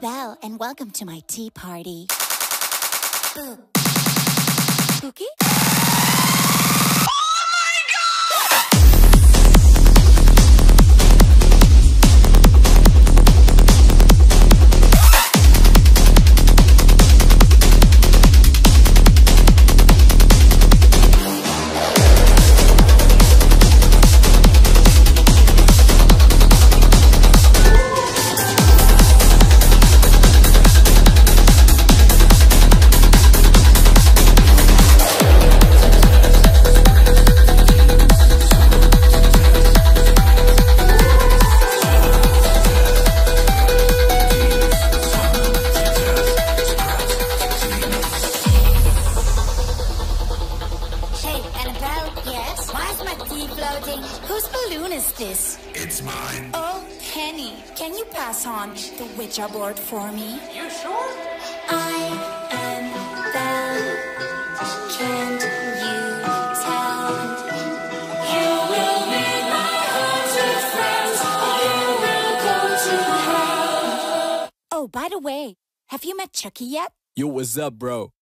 Annabelle, and welcome to my tea party. Spooky? Whose balloon is this? It's mine. Oh, Penny, can you pass on the Ouija board for me? You sure? I am Belle. Can't you tell? You will meet my haunted friends. You will go to hell. Oh, by the way, have you met Chucky yet? Yo, what's up, bro?